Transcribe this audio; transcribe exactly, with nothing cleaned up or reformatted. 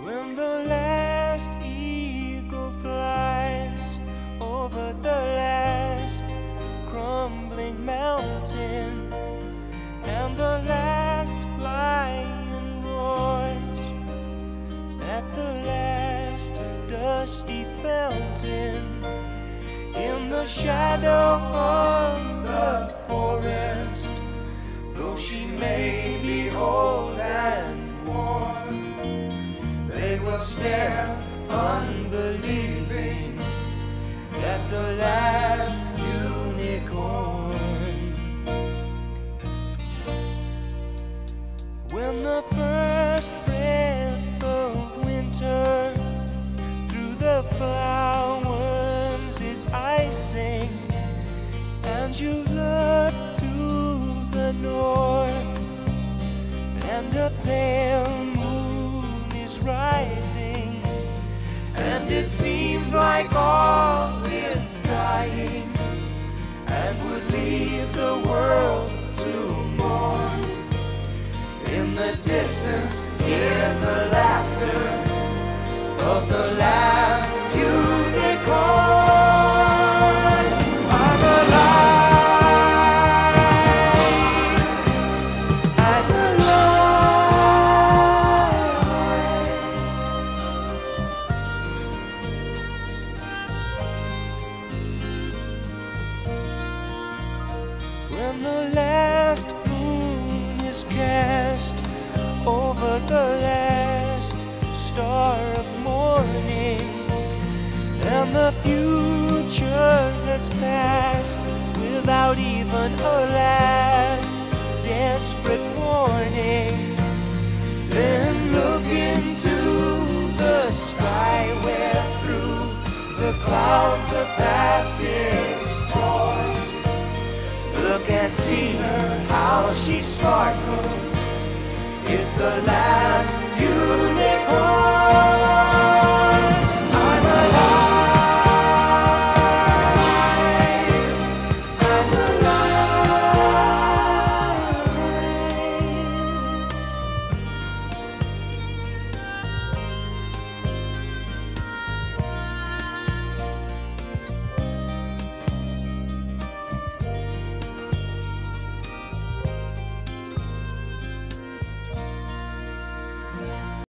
When the last eagle flies over the last crumbling mountain, and the last lion roars at the last dusty fountain, in the shadow of the forest, though she may be old and worn, they will stare unbelieving at the last unicorn. When the first breath of winter through the flowers is icing, and you look to the north, and a pale moon is rising, and it seems like all is dying, and would leave the world to mourn. In the distance, hear the laughter of the last unicorn. I'm alive, I'm alive. When the last moon is cast over the last star of morning, and the future has passed without even a last desperate warning, then look into the sky where through the clouds a path is torn. Look and see her, how she sparkles. It's the last